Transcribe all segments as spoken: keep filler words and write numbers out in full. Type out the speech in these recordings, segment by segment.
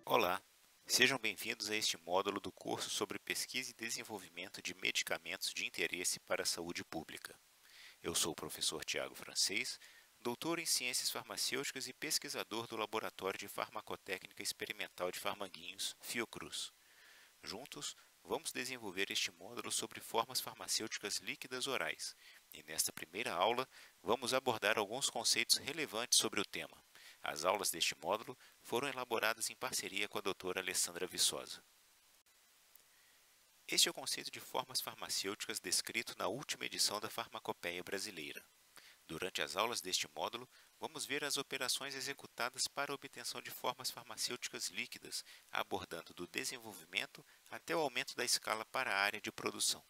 Olá, sejam bem-vindos a este módulo do curso sobre pesquisa e desenvolvimento de medicamentos de interesse para a saúde pública. Eu sou o professor Tiago Francês, doutor em Ciências Farmacêuticas e pesquisador do Laboratório de Farmacotécnica Experimental de Farmanguinhos, Fiocruz. Juntos, vamos desenvolver este módulo sobre formas farmacêuticas líquidas orais, e nesta primeira aula vamos abordar alguns conceitos relevantes sobre o tema. As aulas deste módulo foram elaboradas em parceria com a doutora Alessandra Viçosa. Este é o conceito de formas farmacêuticas descrito na última edição da Farmacopeia Brasileira. Durante as aulas deste módulo, vamos ver as operações executadas para a obtenção de formas farmacêuticas líquidas, abordando do desenvolvimento até o aumento da escala para a área de produção.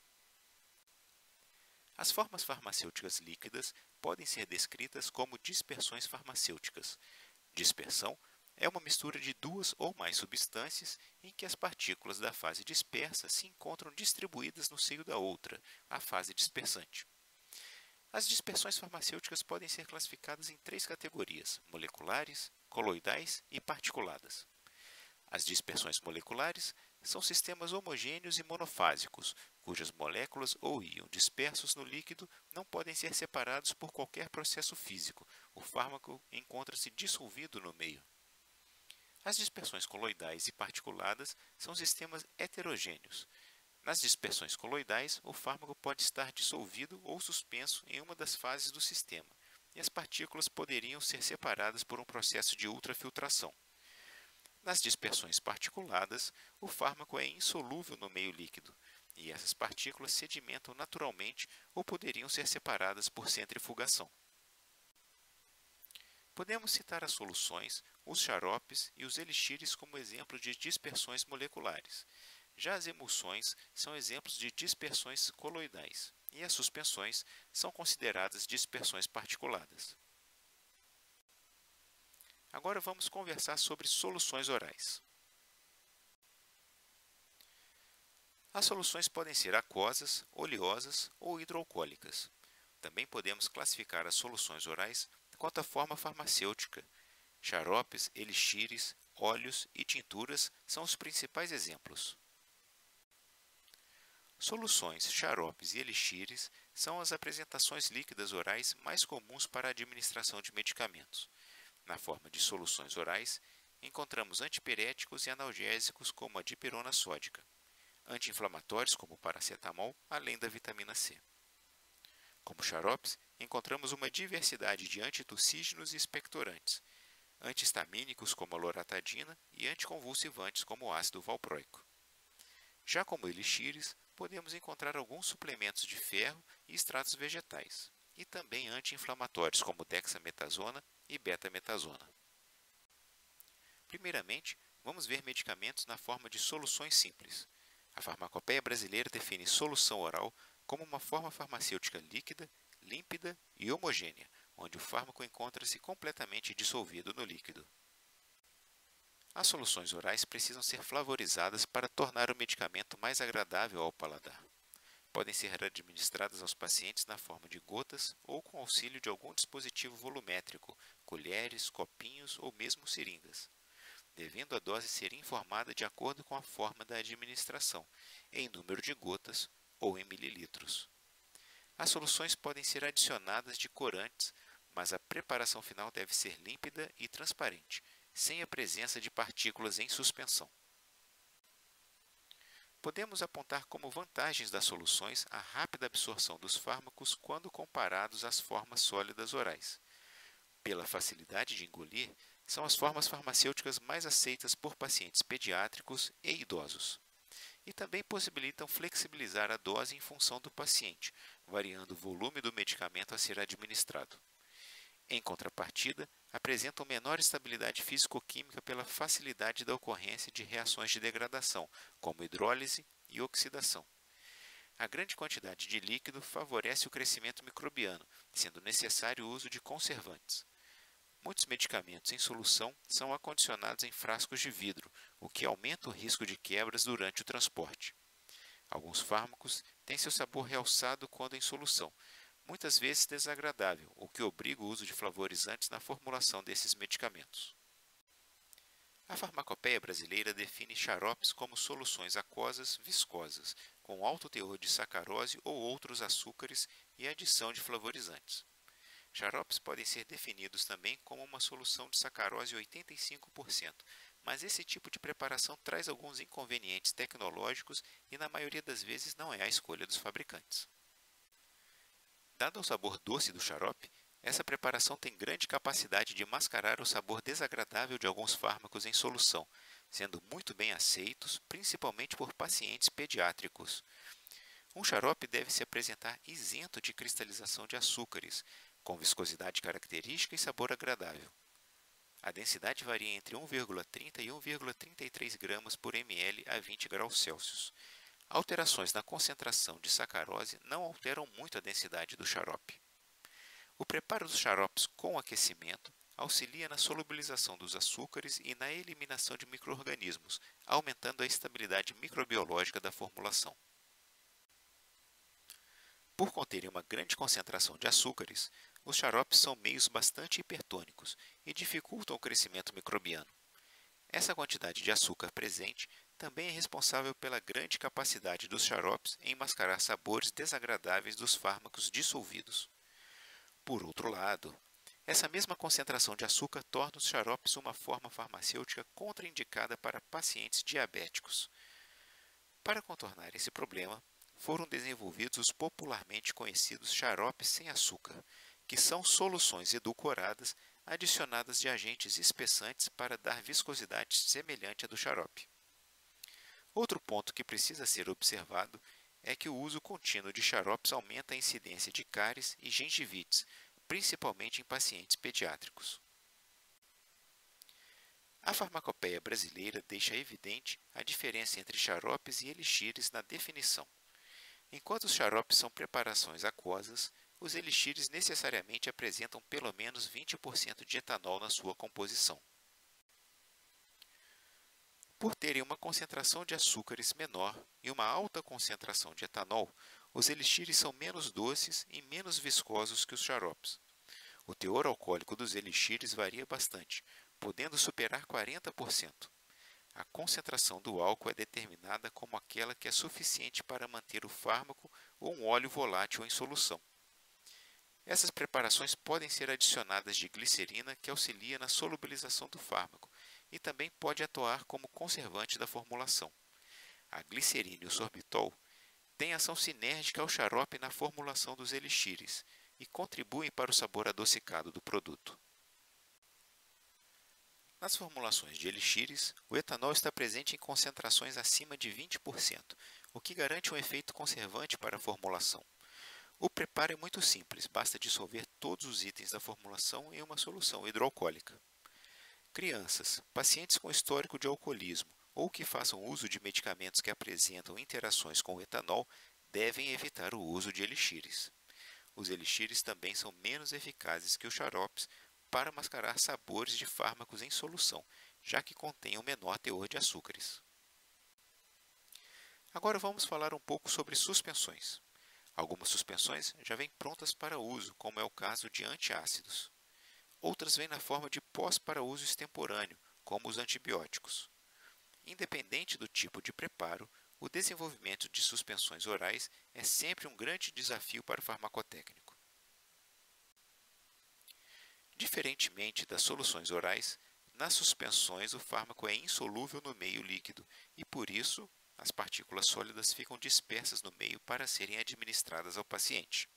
As formas farmacêuticas líquidas podem ser descritas como dispersões farmacêuticas. Dispersão é uma mistura de duas ou mais substâncias em que as partículas da fase dispersa se encontram distribuídas no seio da outra, a fase dispersante. As dispersões farmacêuticas podem ser classificadas em três categorias: moleculares, coloidais e particuladas. As dispersões moleculares são sistemas homogêneos e monofásicos, cujas moléculas ou íons dispersos no líquido não podem ser separados por qualquer processo físico. O fármaco encontra-se dissolvido no meio. As dispersões coloidais e particuladas são sistemas heterogêneos. Nas dispersões coloidais, o fármaco pode estar dissolvido ou suspenso em uma das fases do sistema, e as partículas poderiam ser separadas por um processo de ultrafiltração. Nas dispersões particuladas, o fármaco é insolúvel no meio líquido, e essas partículas sedimentam naturalmente ou poderiam ser separadas por centrifugação. Podemos citar as soluções, os xaropes e os elixires como exemplo de dispersões moleculares. Já as emulsões são exemplos de dispersões coloidais, e as suspensões são consideradas dispersões particuladas. Agora vamos conversar sobre soluções orais. As soluções podem ser aquosas, oleosas ou hidroalcoólicas. Também podemos classificar as soluções orais quanto à forma farmacêutica. Xaropes, elixires, óleos e tinturas são os principais exemplos. Soluções, xaropes e elixires são as apresentações líquidas orais mais comuns para a administração de medicamentos. Na forma de soluções orais, encontramos antipiréticos e analgésicos como a dipirona sódica, anti-inflamatórios como o paracetamol, além da vitamina C. Como xaropes, encontramos uma diversidade de antitussígenos e expectorantes, antihistamínicos como a loratadina e anticonvulsivantes como o ácido valproico. Já como elixires, podemos encontrar alguns suplementos de ferro e extratos vegetais, e também anti-inflamatórios como dexametasona e betametasona. Primeiramente, vamos ver medicamentos na forma de soluções simples. A Farmacopeia Brasileira define solução oral como uma forma farmacêutica líquida, límpida e homogênea, onde o fármaco encontra-se completamente dissolvido no líquido. As soluções orais precisam ser flavorizadas para tornar o medicamento mais agradável ao paladar. Podem ser administradas aos pacientes na forma de gotas ou com auxílio de algum dispositivo volumétrico, colheres, copinhos ou mesmo seringas, devendo a dose ser informada de acordo com a forma da administração, em número de gotas ou em mililitros. As soluções podem ser adicionadas de corantes, mas a preparação final deve ser límpida e transparente, sem a presença de partículas em suspensão. Podemos apontar como vantagens das soluções a rápida absorção dos fármacos quando comparados às formas sólidas orais. Pela facilidade de engolir, são as formas farmacêuticas mais aceitas por pacientes pediátricos e idosos. E também possibilitam flexibilizar a dose em função do paciente, variando o volume do medicamento a ser administrado. Em contrapartida, apresentam menor estabilidade físico-química pela facilidade da ocorrência de reações de degradação, como hidrólise e oxidação. A grande quantidade de líquido favorece o crescimento microbiano, sendo necessário o uso de conservantes. Muitos medicamentos em solução são acondicionados em frascos de vidro, o que aumenta o risco de quebras durante o transporte. Alguns fármacos têm seu sabor realçado quando em solução, muitas vezes desagradável, o que obriga o uso de flavorizantes na formulação desses medicamentos. A farmacopeia brasileira define xaropes como soluções aquosas viscosas, com alto teor de sacarose ou outros açúcares e adição de flavorizantes. Xaropes podem ser definidos também como uma solução de sacarose oitenta e cinco por cento, mas esse tipo de preparação traz alguns inconvenientes tecnológicos e na maioria das vezes não é a escolha dos fabricantes. Dado o sabor doce do xarope, essa preparação tem grande capacidade de mascarar o sabor desagradável de alguns fármacos em solução, sendo muito bem aceitos, principalmente por pacientes pediátricos. Um xarope deve se apresentar isento de cristalização de açúcares, com viscosidade característica e sabor agradável. A densidade varia entre um vírgula trinta e um vírgula trinta e três gramas por ml a vinte graus Celsius. Alterações na concentração de sacarose não alteram muito a densidade do xarope. O preparo dos xaropes com aquecimento auxilia na solubilização dos açúcares e na eliminação de micro-organismos, aumentando a estabilidade microbiológica da formulação. Por conterem uma grande concentração de açúcares, os xaropes são meios bastante hipertônicos e dificultam o crescimento microbiano. Essa quantidade de açúcar presente também é responsável pela grande capacidade dos xaropes em mascarar sabores desagradáveis dos fármacos dissolvidos. Por outro lado, essa mesma concentração de açúcar torna os xaropes uma forma farmacêutica contraindicada para pacientes diabéticos. Para contornar esse problema, foram desenvolvidos os popularmente conhecidos xaropes sem açúcar, que são soluções edulcoradas adicionadas de agentes espessantes para dar viscosidade semelhante à do xarope. Outro ponto que precisa ser observado é que o uso contínuo de xaropes aumenta a incidência de cáries e gengivites, principalmente em pacientes pediátricos. A farmacopeia brasileira deixa evidente a diferença entre xaropes e elixires na definição. Enquanto os xaropes são preparações aquosas, os elixires necessariamente apresentam pelo menos vinte por cento de etanol na sua composição. Por terem uma concentração de açúcares menor e uma alta concentração de etanol, os elixires são menos doces e menos viscosos que os xaropes. O teor alcoólico dos elixires varia bastante, podendo superar quarenta por cento. A concentração do álcool é determinada como aquela que é suficiente para manter o fármaco ou um óleo volátil em solução. Essas preparações podem ser adicionadas de glicerina, que auxilia na solubilização do fármaco, e também pode atuar como conservante da formulação. A glicerina e o sorbitol têm ação sinérgica ao xarope na formulação dos elixires e contribuem para o sabor adocicado do produto. Nas formulações de elixires, o etanol está presente em concentrações acima de vinte por cento, o que garante um efeito conservante para a formulação. O preparo é muito simples, basta dissolver todos os itens da formulação em uma solução hidroalcoólica. Crianças, pacientes com histórico de alcoolismo ou que façam uso de medicamentos que apresentam interações com o etanol devem evitar o uso de elixires. Os elixires também são menos eficazes que os xaropes para mascarar sabores de fármacos em solução, já que contêm um menor teor de açúcares. Agora vamos falar um pouco sobre suspensões. Algumas suspensões já vêm prontas para uso, como é o caso de antiácidos. Outras vêm na forma de pós para uso extemporâneo, como os antibióticos. Independente do tipo de preparo, o desenvolvimento de suspensões orais é sempre um grande desafio para o farmacotécnico. Diferentemente das soluções orais, nas suspensões o fármaco é insolúvel no meio líquido e, por isso, as partículas sólidas ficam dispersas no meio para serem administradas ao paciente.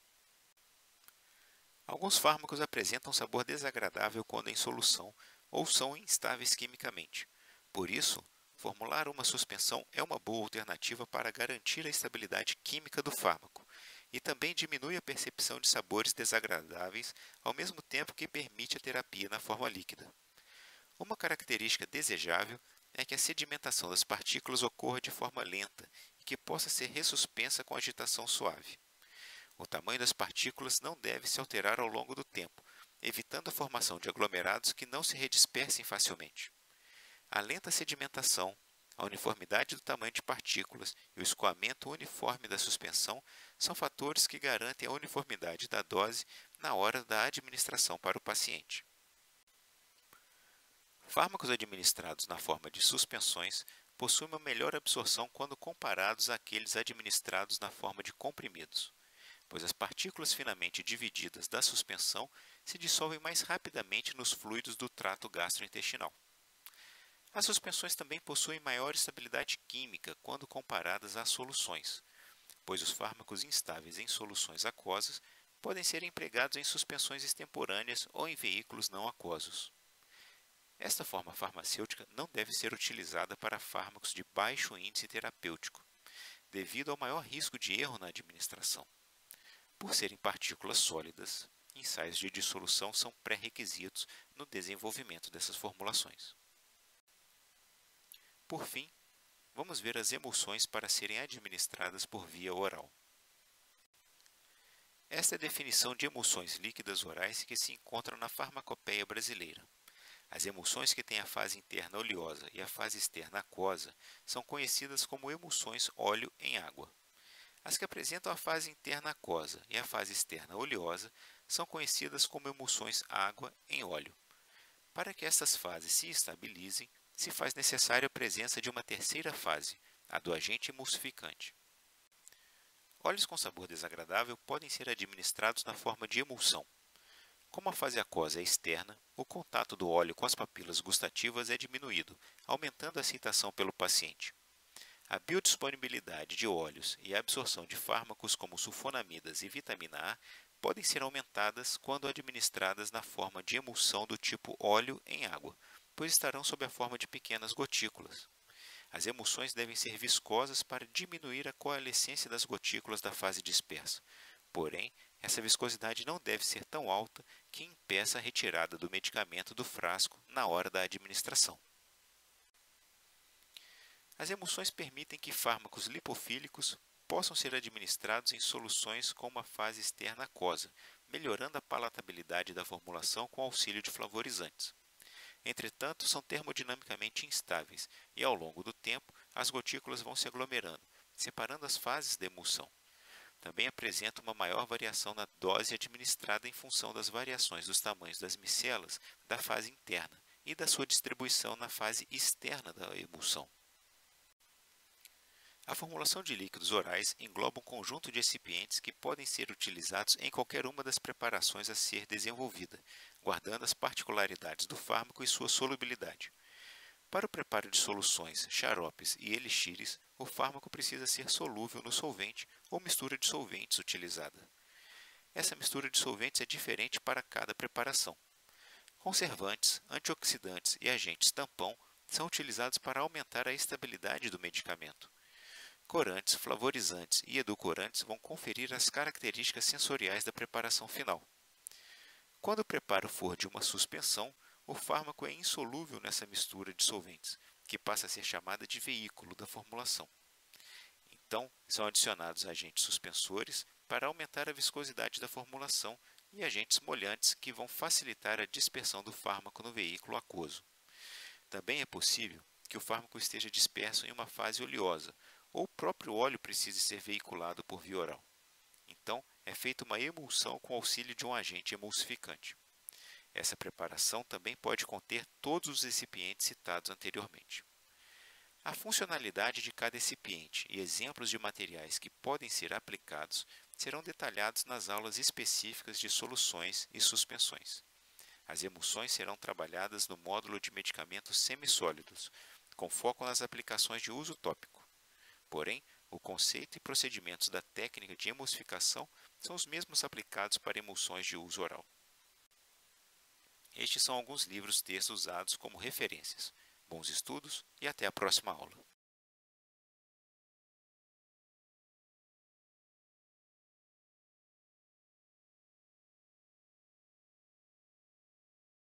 Alguns fármacos apresentam sabor desagradável quando em solução ou são instáveis quimicamente. Por isso, formular uma suspensão é uma boa alternativa para garantir a estabilidade química do fármaco e também diminui a percepção de sabores desagradáveis, ao mesmo tempo que permite a terapia na forma líquida. Uma característica desejável é que a sedimentação das partículas ocorra de forma lenta e que possa ser ressuspensa com agitação suave. O tamanho das partículas não deve se alterar ao longo do tempo, evitando a formação de aglomerados que não se redispersem facilmente. A lenta sedimentação, a uniformidade do tamanho de partículas e o escoamento uniforme da suspensão são fatores que garantem a uniformidade da dose na hora da administração para o paciente. Fármacos administrados na forma de suspensões possuem uma melhor absorção quando comparados àqueles administrados na forma de comprimidos, pois as partículas finamente divididas da suspensão se dissolvem mais rapidamente nos fluidos do trato gastrointestinal. As suspensões também possuem maior estabilidade química quando comparadas às soluções, pois os fármacos instáveis em soluções aquosas podem ser empregados em suspensões extemporâneas ou em veículos não aquosos. Esta forma farmacêutica não deve ser utilizada para fármacos de baixo índice terapêutico, devido ao maior risco de erro na administração. Por serem partículas sólidas, ensaios de dissolução são pré-requisitos no desenvolvimento dessas formulações. Por fim, vamos ver as emulsões para serem administradas por via oral. Esta é a definição de emulsões líquidas orais que se encontram na farmacopeia brasileira. As emulsões que têm a fase interna oleosa e a fase externa aquosa são conhecidas como emulsões óleo em água. As que apresentam a fase interna aquosa e a fase externa oleosa são conhecidas como emulsões água em óleo. Para que estas fases se estabilizem, se faz necessária a presença de uma terceira fase, a do agente emulsificante. Óleos com sabor desagradável podem ser administrados na forma de emulsão. Como a fase aquosa é externa, o contato do óleo com as papilas gustativas é diminuído, aumentando a aceitação pelo paciente. A biodisponibilidade de óleos e a absorção de fármacos como sulfonamidas e vitamina A podem ser aumentadas quando administradas na forma de emulsão do tipo óleo em água, pois estarão sob a forma de pequenas gotículas. As emulsões devem ser viscosas para diminuir a coalescência das gotículas da fase dispersa. Porém, essa viscosidade não deve ser tão alta que impeça a retirada do medicamento do frasco na hora da administração. As emulsões permitem que fármacos lipofílicos possam ser administrados em soluções com uma fase externa aquosa, melhorando a palatabilidade da formulação com auxílio de flavorizantes. Entretanto, são termodinamicamente instáveis e, ao longo do tempo, as gotículas vão se aglomerando, separando as fases da emulsão. Também apresenta uma maior variação na dose administrada em função das variações dos tamanhos das micelas da fase interna e da sua distribuição na fase externa da emulsão. A formulação de líquidos orais engloba um conjunto de recipientes que podem ser utilizados em qualquer uma das preparações a ser desenvolvida, guardando as particularidades do fármaco e sua solubilidade. Para o preparo de soluções, xaropes e elixires, o fármaco precisa ser solúvel no solvente ou mistura de solventes utilizada. Essa mistura de solventes é diferente para cada preparação. Conservantes, antioxidantes e agentes tampão são utilizados para aumentar a estabilidade do medicamento. Corantes, flavorizantes e edulcorantes vão conferir as características sensoriais da preparação final. Quando o preparo for de uma suspensão, o fármaco é insolúvel nessa mistura de solventes, que passa a ser chamada de veículo da formulação. Então, são adicionados agentes suspensores para aumentar a viscosidade da formulação e agentes molhantes que vão facilitar a dispersão do fármaco no veículo aquoso. Também é possível que o fármaco esteja disperso em uma fase oleosa, ou o próprio óleo precise ser veiculado por via oral. Então, é feita uma emulsão com auxílio de um agente emulsificante. Essa preparação também pode conter todos os recipientes citados anteriormente. A funcionalidade de cada recipiente e exemplos de materiais que podem ser aplicados serão detalhados nas aulas específicas de soluções e suspensões. As emulsões serão trabalhadas no módulo de medicamentos semissólidos, com foco nas aplicações de uso tópico. Porém, o conceito e procedimentos da técnica de emulsificação são os mesmos aplicados para emulsões de uso oral. Estes são alguns livros-textos usados como referências. Bons estudos e até a próxima aula.